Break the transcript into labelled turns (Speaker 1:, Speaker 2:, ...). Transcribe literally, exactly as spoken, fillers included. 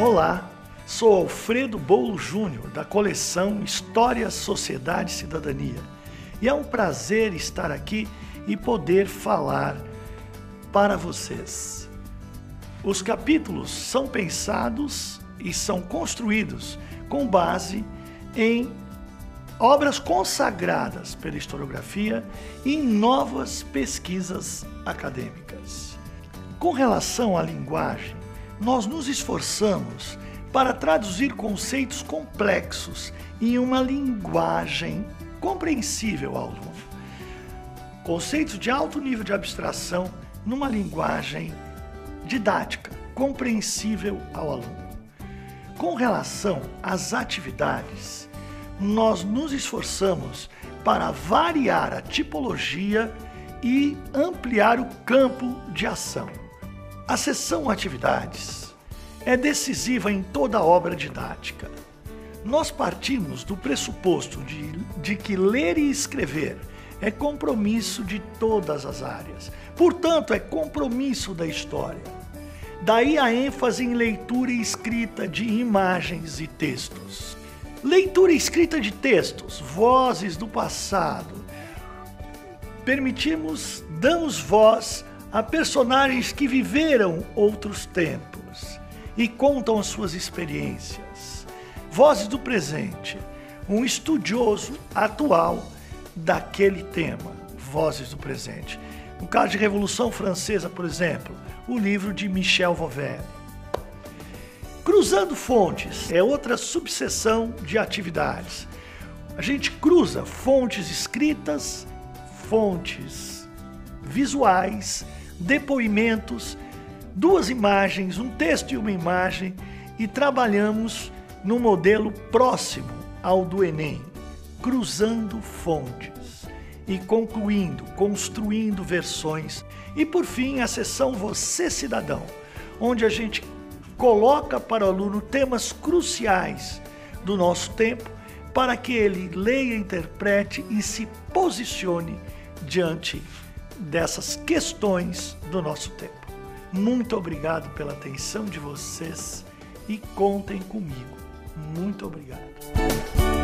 Speaker 1: Olá, sou Alfredo Bolo Júnior, da coleção História, Sociedade e Cidadania. E é um prazer estar aqui e poder falar para vocês. Os capítulos são pensados e são construídos com base em obras consagradas pela historiografia e em novas pesquisas acadêmicas. Com relação à linguagem, nós nos esforçamos para traduzir conceitos complexos em uma linguagem compreensível ao aluno. Conceitos de alto nível de abstração numa linguagem didática, compreensível ao aluno. Com relação às atividades, nós nos esforçamos para variar a tipologia e ampliar o campo de ação. A seção atividades é decisiva em toda obra didática. Nós partimos do pressuposto de, de que ler e escrever é compromisso de todas as áreas, portanto, é compromisso da história. Daí a ênfase em leitura e escrita de imagens e textos. Leitura e escrita de textos, vozes do passado. Permitimos, damos voz a personagens que viveram outros tempos e contam as suas experiências. Vozes do presente, um estudioso atual daquele tema, vozes do presente. No caso de Revolução Francesa, por exemplo, o livro de Michel Vauvel. Cruzando fontes é outra subseção de atividades. A gente cruza fontes escritas, fontes visuais, depoimentos, duas imagens, um texto e uma imagem, e trabalhamos no modelo próximo ao do Enem, cruzando fontes e concluindo, construindo versões. E por fim, a seção Você Cidadão, onde a gente coloca para o aluno temas cruciais do nosso tempo para que ele leia, interprete e se posicione diante dessas questões do nosso tempo. Muito obrigado pela atenção de vocês e contem comigo. Muito obrigado.